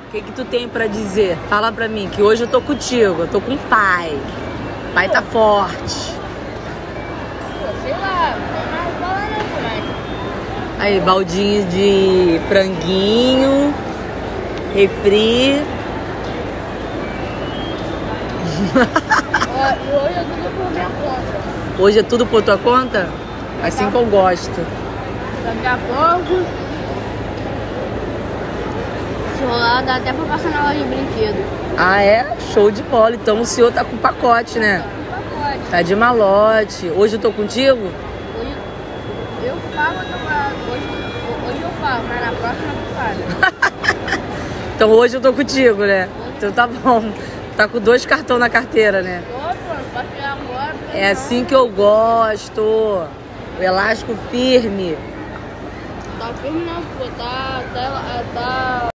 O que tu tem pra dizer? Fala pra mim, que hoje eu tô contigo, eu tô com o pai. O pai tá forte. Sei lá, não tem mais falar não, moleque. Aí, baldinho de franguinho, refri. Ó, e hoje é tudo por minha conta. Hoje é tudo por tua conta? Assim que eu gosto. Daqui a pouco, se rolar, dá até pra passar na loja de brinquedo. Ah, é? Show de bola. Então o senhor tá com pacote, né? Pode. Tá de malote. Hoje eu tô contigo? Hoje eu pago, hoje eu pago, mas na próxima tu paga. Então hoje eu tô contigo, né? Então tá bom. Tá com 2 cartões na carteira, né? Ô, pô, pode pegar agora. É assim que eu gosto. O elástico firme. Tá firme não, pô, tá